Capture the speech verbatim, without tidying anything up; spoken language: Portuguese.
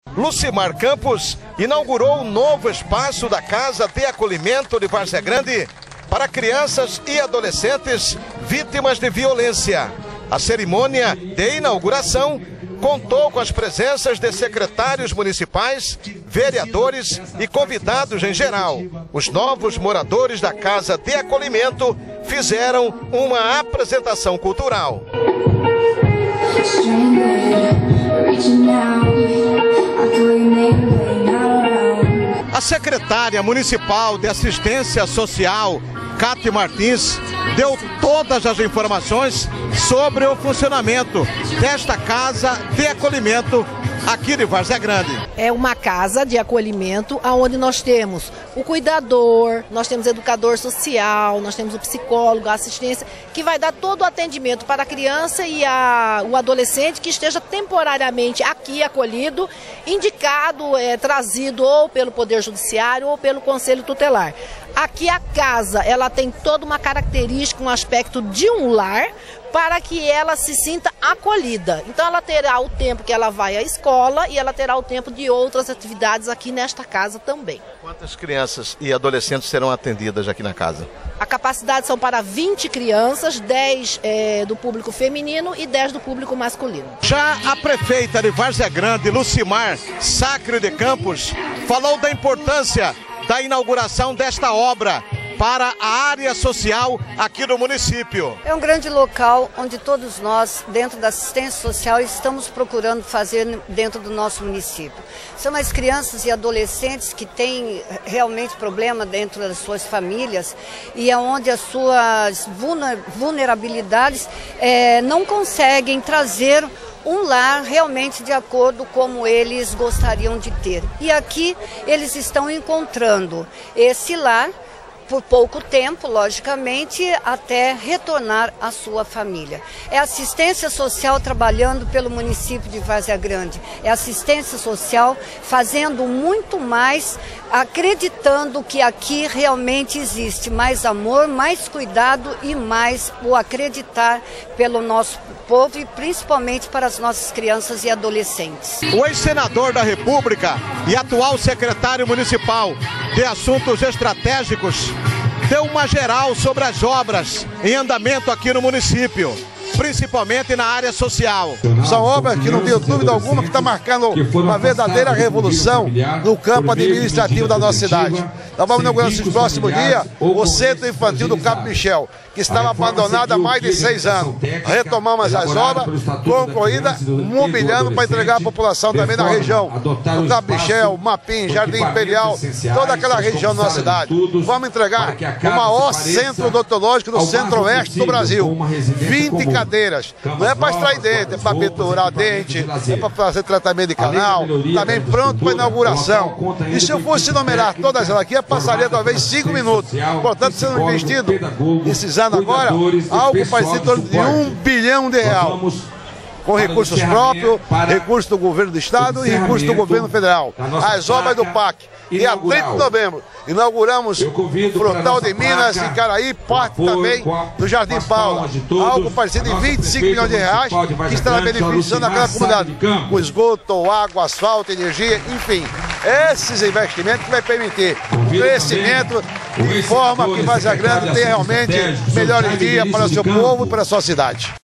Lucimar Campos inaugurou um novo espaço da Casa de Acolhimento de Várzea Grande para crianças e adolescentes vítimas de violência. A cerimônia de inauguração contou com as presenças de secretários municipais, vereadores e convidados em geral. Os novos moradores da Casa de Acolhimento fizeram uma apresentação cultural. A secretária municipal de assistência social, Cátia Martins, deu todas as informações sobre o funcionamento desta casa de acolhimento aqui de Várzea Grande. É uma casa de acolhimento onde nós temos o cuidador, nós temos educador social, nós temos o psicólogo, a assistência, que vai dar todo o atendimento para a criança e a, o adolescente que esteja temporariamente aqui acolhido, indicado, é, trazido ou pelo Poder Judiciário ou pelo Conselho Tutelar. Aqui a casa, ela tem toda uma característica, um aspecto de um lar, para que ela se sinta acolhida. Então ela terá o tempo que ela vai à escola e ela terá o tempo de outras atividades aqui nesta casa também. Quantas crianças e adolescentes serão atendidas aqui na casa? A capacidade são para vinte crianças, dez é, do público feminino e dez do público masculino. Já a prefeita de Várzea Grande, Lucimar Sacre de Campos, falou da importância da inauguração desta obra para a área social aqui do município. É um grande local onde todos nós, dentro da assistência social, estamos procurando fazer dentro do nosso município. São as crianças e adolescentes que têm realmente problema dentro das suas famílias e é onde as suas vulnerabilidades é, não conseguem trazer um lar realmente de acordo como eles gostariam de ter. E aqui eles estão encontrando esse lar por pouco tempo, logicamente, até retornar à sua família. É assistência social trabalhando pelo município de Várzea Grande. É assistência social fazendo muito mais, acreditando que aqui realmente existe mais amor, mais cuidado e mais o acreditar pelo nosso povo e principalmente para as nossas crianças e adolescentes. O ex-senador da República e atual secretário municipal de Assuntos Estratégicos deu uma geral sobre as obras em andamento aqui no município, principalmente na área social. São obras que não tenho dúvida alguma que está marcando uma verdadeira revolução no campo administrativo da nossa cidade. Nós vamos inaugurar nos próximos dias o Centro Infantil do Cabo Michel, que estava abandonado há mais de seis anos. Retomamos as obras, concluídas, mobiliando para entregar à população também da região. Do Cabo Michel, Mapim, Jardim Imperial, toda aquela região da nossa cidade. Vamos entregar o maior centro odontológico do centro-oeste do Brasil. vinte cadeiras. Não é para extrair dente, é para penturar dente, é para fazer tratamento de canal, também pronto para inauguração. E se eu fosse numerar todas elas aqui, eu passaria talvez cinco minutos. Portanto, sendo investido esses anos agora, algo parecido em torno de um bilhão de reais. Com recursos próprios, recursos do governo do estado e recursos do governo federal. As obras do P A C. E a trinta de novembro inauguramos o Frontal de Minas e Caraí, parte também do Jardim Paula. Algo parecido em vinte e cinco milhões de reais que estará beneficiando aquela comunidade. Com esgoto, água, asfalto, energia, enfim. Esses investimentos que vai permitir o crescimento de forma que Várzea Grande tenha realmente melhores dias para o seu povo e para a sua cidade.